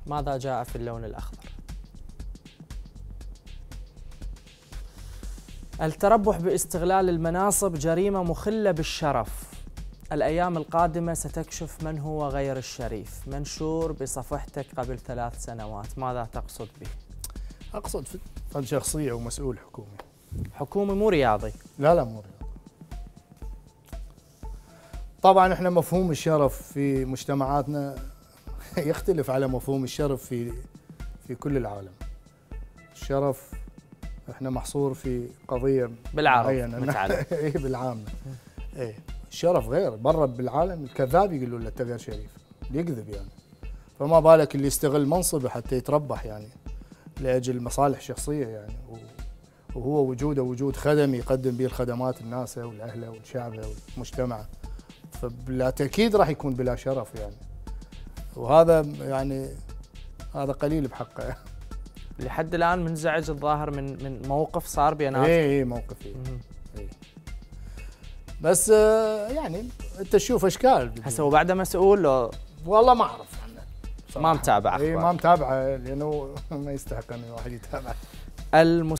ماذا جاء في اللون الأخضر؟ التربح باستغلال المناصب جريمة مخلة بالشرف. الأيام القادمة ستكشف من هو غير الشريف. منشور بصفحتك قبل 3 سنوات، ماذا تقصد به؟ أقصد فن شخصية ومسؤول حكومي. حكومي مو رياضي؟ لا مو رياضي. طبعا احنا مفهوم الشرف في مجتمعاتنا يختلف على مفهوم الشرف في كل العالم. الشرف احنا محصور في قضية بالعالم بالعامة. الشرف غير برا بالعالم. الكذاب يقولوا له انت غير شريف، يكذب يعني. فما بالك اللي يستغل منصبه حتى يتربح يعني لاجل مصالح شخصيه يعني، وهو وجوده وجود خدمي يقدم به الخدمات الناس والاهله والشعب والمجتمع، فبلا تاكيد راح يكون بلا شرف يعني. وهذا يعني هذا قليل بحقه. لحد الان منزعج الظاهر من موقف صار بيناتكم. اي موقف اي. بس يعني انت تشوف اشكال. هسه هو بعده مسؤول لو؟ والله ما اعرف عنه، ما متابع اخبار. اي ما متابعه لانه ما يستحق ان الواحد يتابع.